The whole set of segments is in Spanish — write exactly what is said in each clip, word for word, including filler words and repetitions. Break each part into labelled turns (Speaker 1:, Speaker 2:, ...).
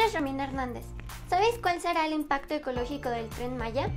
Speaker 1: eres Romina Hernández. ¿Sabes cuál será el impacto ecológico del Tren Maya?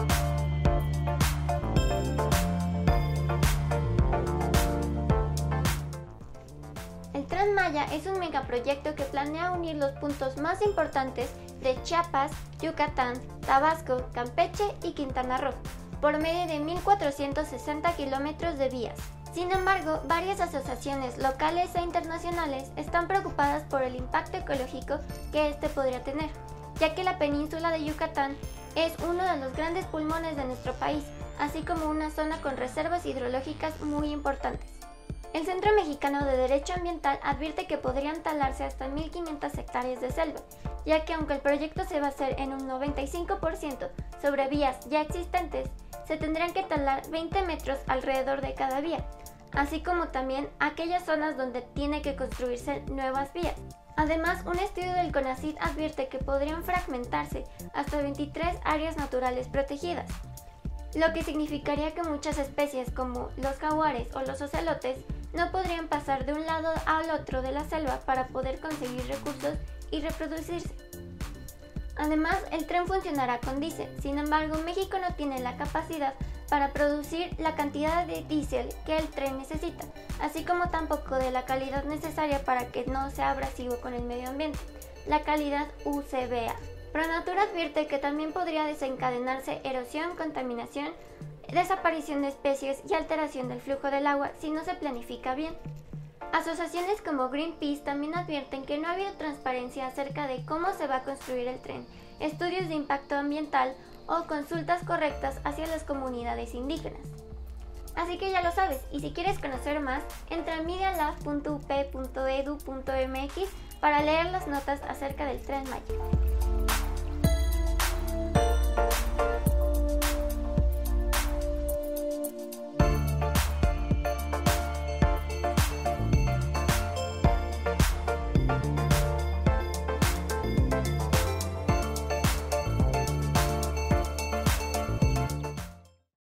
Speaker 1: El Tren Maya es un megaproyecto que planea unir los puntos más importantes de Chiapas, Yucatán, Tabasco, Campeche y Quintana Roo, por medio de mil cuatrocientos sesenta kilómetros de vías. Sin embargo, varias asociaciones locales e internacionales están preocupadas por el impacto ecológico que este podría tener, ya que la península de Yucatán es uno de los grandes pulmones de nuestro país, así como una zona con reservas hidrológicas muy importantes. El Centro Mexicano de Derecho Ambiental advierte que podrían talarse hasta mil quinientas hectáreas de selva, ya que aunque el proyecto se va a hacer en un noventa y cinco por ciento sobre vías ya existentes, se tendrán que talar veinte metros alrededor de cada vía, así como también aquellas zonas donde tiene que construirse nuevas vías. Además, un estudio del CONACYT advierte que podrían fragmentarse hasta veintitrés áreas naturales protegidas, lo que significaría que muchas especies como los jaguares o los ocelotes no podrían pasar de un lado al otro de la selva para poder conseguir recursos y reproducirse. Además, el tren funcionará con diésel, sin embargo, México no tiene la capacidad para producir la cantidad de diésel que el tren necesita, así como tampoco de la calidad necesaria para que no sea abrasivo con el medio ambiente, la calidad U C V A. Pronatura advierte que también podría desencadenarse erosión, contaminación, desaparición de especies y alteración del flujo del agua si no se planifica bien. Asociaciones como Greenpeace también advierten que no ha habido transparencia acerca de cómo se va a construir el tren, estudios de impacto ambiental o consultas correctas hacia las comunidades indígenas. Así que ya lo sabes, y si quieres conocer más, entra a media lab punto u p punto e d u punto m x para leer las notas acerca del Tren Maya.